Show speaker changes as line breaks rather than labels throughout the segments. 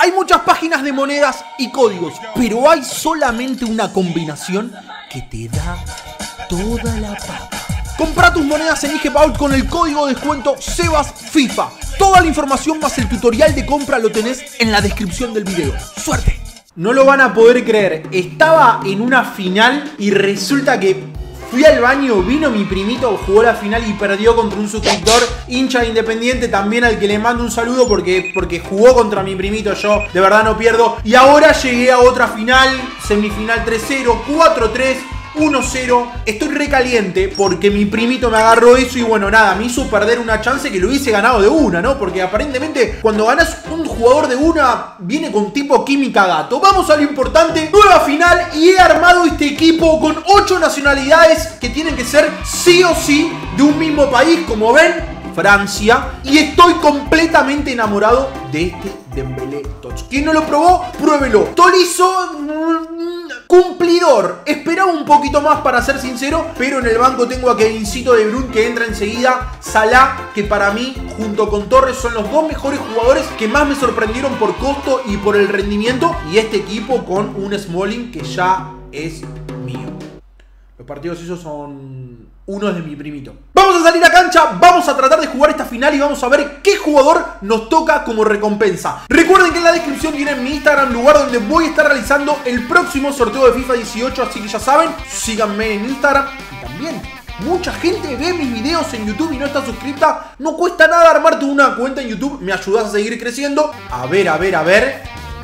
Hay muchas páginas de monedas y códigos, pero hay solamente una combinación que te da toda la papa. Compra tus monedas en IGPaul con el código de descuento SebasFIFA. Toda la información más el tutorial de compra lo tenés en la descripción del video. ¡Suerte! No lo van a poder creer. Estaba en una final y resulta que fui al baño, vino mi primito, jugó la final y perdió contra un suscriptor hincha de Independiente, también al que le mando un saludo porque jugó contra mi primito, yo de verdad no pierdo. Y ahora llegué a otra final, semifinal 3-0, 4-3, 1-0. Estoy recaliente porque mi primito me agarró eso y bueno, nada, me hizo perder una chance que lo hubiese ganado de una, ¿no? Porque aparentemente cuando ganas un jugador de una, viene con tipo química gato. Vamos a lo importante, nueva final y he armado este equipo con 8 nacionalidades que tienen que ser sí o sí de un mismo país, como ven, Francia. Y estoy completamente enamorado de este Dembélé Tots. Quien no lo probó, pruébelo. Tolisso, cumplidor. Esperaba un poquito más para ser sincero, pero en el banco tengo a Kevincito De Bruyne que entra enseguida. Salah, que para mí junto con Torres son los dos mejores jugadores que más me sorprendieron por costo y por el rendimiento. Y este equipo con un Smalling que ya es mío. Los partidos esos son unos de mi primito. Vamos a salir a cancha, vamos a tratar de jugar esta final y vamos a ver qué jugador nos toca como recompensa. Recuerden que en la descripción tienen mi Instagram, lugar donde voy a estar realizando el próximo sorteo de FIFA 18, así que ya saben, síganme en Instagram. Y también, mucha gente ve mis videos en YouTube y no está suscrita. No cuesta nada armarte una cuenta en YouTube, me ayudas a seguir creciendo. A ver.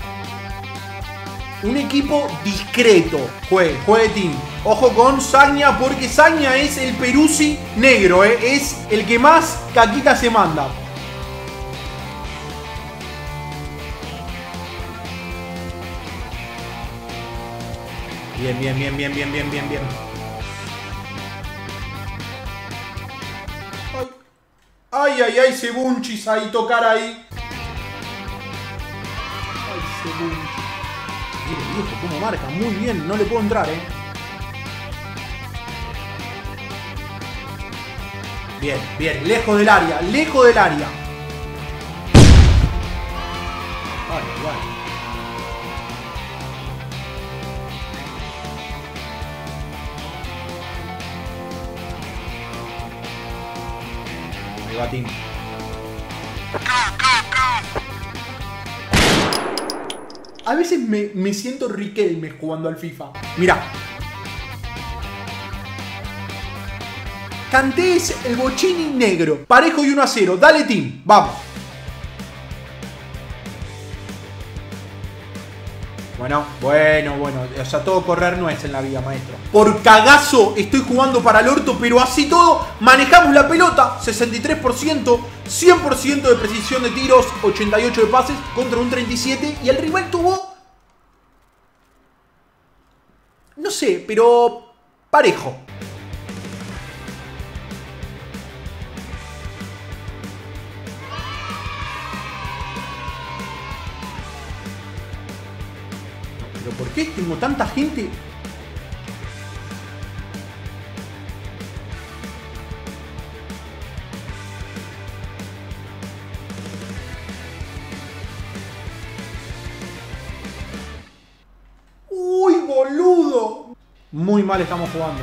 Un equipo discreto. Juegue team. Ojo con Sagna, porque Sagna es el Peruzzi negro, es el que más caquita se manda. Bien. Ay, Sebunchis ahí, tocar ahí. Ay, Sebunchis. Mire, viejo, cómo marca, muy bien, no le puedo entrar, Bien, lejos del área. Ay. Ahí va Tim. A veces me siento Riquelme jugando al FIFA. Mirá. Kanté es el Bochini negro. Parejo y 1-0. Dale, team. Vamos. Bueno. O sea, todo correr no es en la vida, maestro. Por cagazo estoy jugando para el orto, pero así todo manejamos la pelota. 63%, 100% de precisión de tiros, 88 de pases contra un 37. Y el rival tuvo... no sé, pero... parejo. ¿Pero por qué tengo tanta gente? ¡Uy, boludo! Muy mal estamos jugando.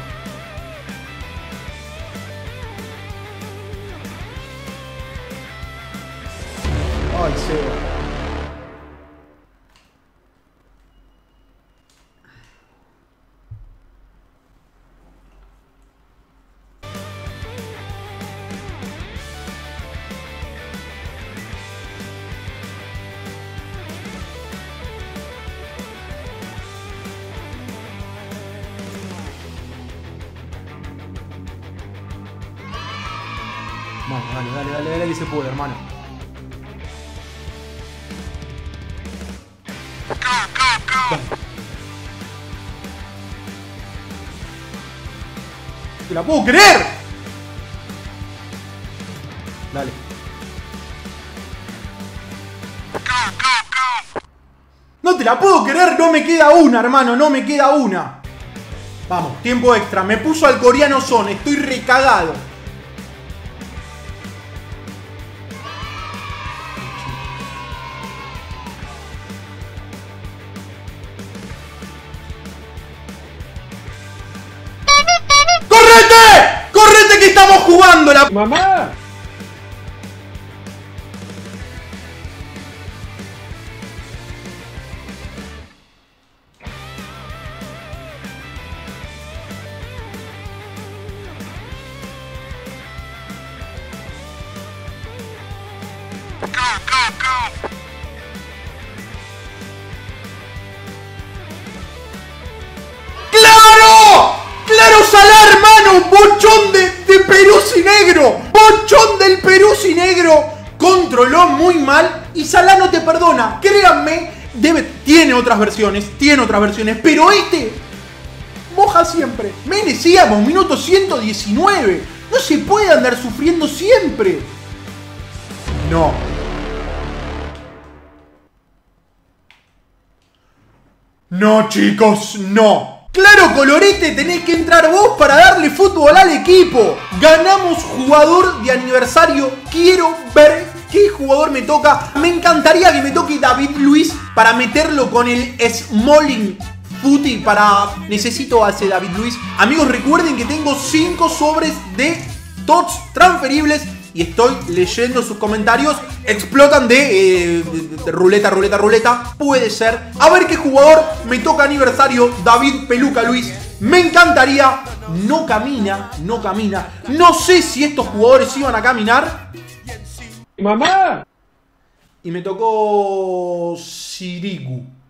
Ay, Seba. Vamos, dale, que se puede, hermano. Dale. ¡Te la puedo creer! Dale. No te la puedo creer, no me queda una, hermano, no me queda una. Vamos, tiempo extra. Me puso al coreano Son, estoy recagado. ¡Estamos jugando la...
¡Mamá!
¡Claro! ¡Claro, Salah, hermano! ¡Bochón de Peruzzi negro! ¡Bochón del Peruzzi negro! Controló muy mal y Salah no te perdona. Créanme, tiene otras versiones, pero este moja siempre. Merecíamos, minuto 119. No se puede andar sufriendo siempre. No. No, chicos, no. Claro, Colorete, tenés que entrar vos para darle fútbol al equipo. Ganamos jugador de aniversario. Quiero ver qué jugador me toca. Me encantaría que me toque David Luiz para meterlo con el Smalling Footy. Necesito a ese David Luiz. Amigos, recuerden que tengo 5 sobres de TOTS transferibles. Y estoy leyendo sus comentarios. Explotan de ruleta. Puede ser. A ver qué jugador me toca aniversario. David Peluca Luiz. Me encantaría. No camina. No sé si estos jugadores iban a caminar.
¡Mamá!
Y me tocó Sirigu.